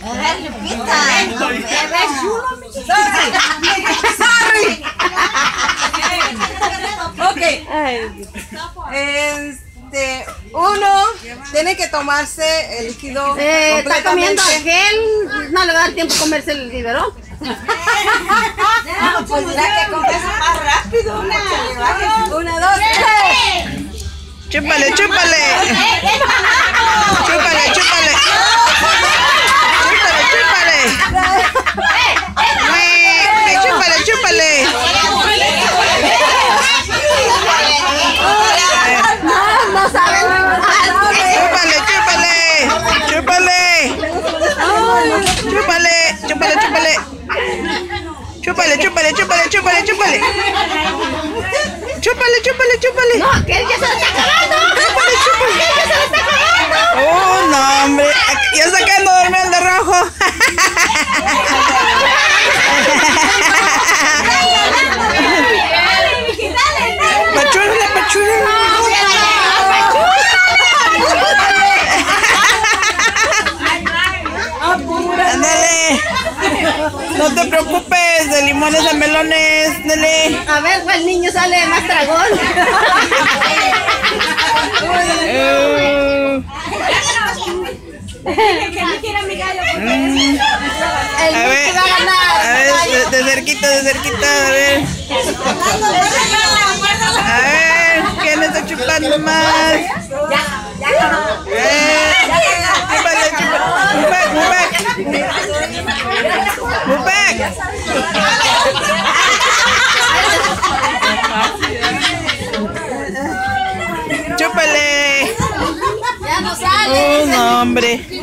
Sorry. Ok. Uno tiene que tomarse el líquido. Está comiendo gel, no le va a dar tiempo a comerse el biberón. No, pues dirá que comes más rápido. Una, dos, tres. Chúpale, chúpale. Chúpale, chúpale. Chúpale, chúpale. Chúpale, chúpale. No saben. Chúpale, chúpale. Chúpale. Chúpale, chúpale, chúpale. Chúpale, chúpale, chúpale, chúpale, chúpale. Chúpale, chúpale, chúpale. No, que él ya se lo está acabando. Chúpale, chúpale. Que él ya se lo está acabando. Oh, no, hombre. Ya está quedando dormido el de rojo. Pachúrale, pachúrale. Ándale. No te preocupes, de limones a melones, dale. A ver, pues el niño sale más dragón. A ver, de cerquita, a ver. A ver, ¿quién está chupando más? Chúpale, chúpale. Move back. Chúpale. Ya no sale. No, hombre.